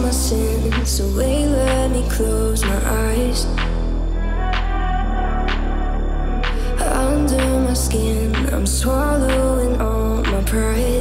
my sins away, let me close my eyes. Under my skin, I'm swallowing all my pride.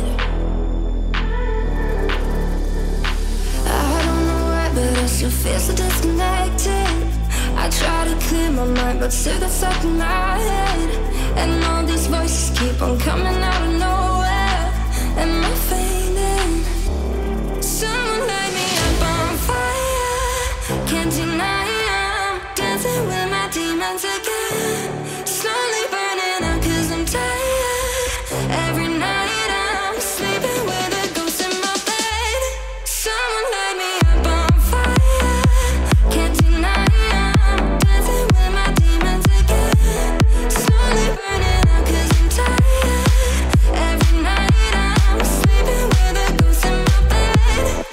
I don't know why, but I still feel so disconnected. I try to clear my mind, but still that's stuck in my head. And all these voices keep on coming out of nowhere. Am I fading? Someone light me up on fire. Can't deny I'm dancing with my demons again. Slowly burning up 'cause I'm tired. Every night I'm sleeping with a ghost in my bed. Someone light me up on fire. Can't deny I'm dancing with my demons again. Slowly burning up 'cause I'm tired. Every night I'm sleeping with a ghost in my bed.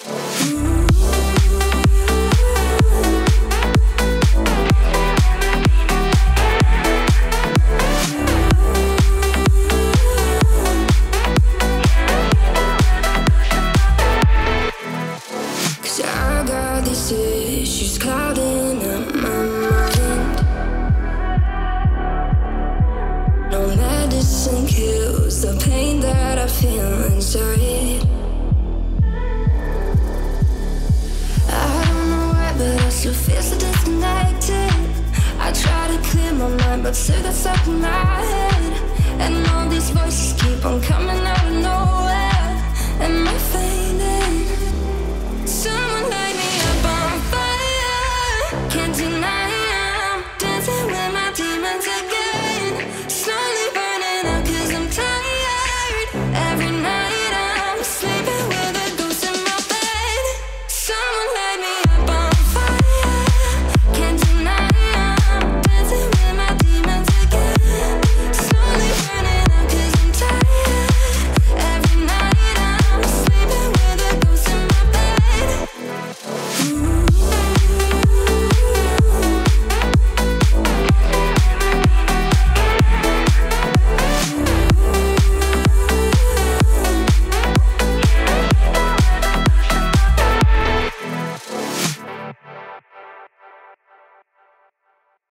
Cause I got these issues clouding up my mind. No medicine kills the pain that I feel inside. I don't know why, but I still feel so disconnected. I try to clear my mind, but still that's stuck in my head. And all these voices keep on coming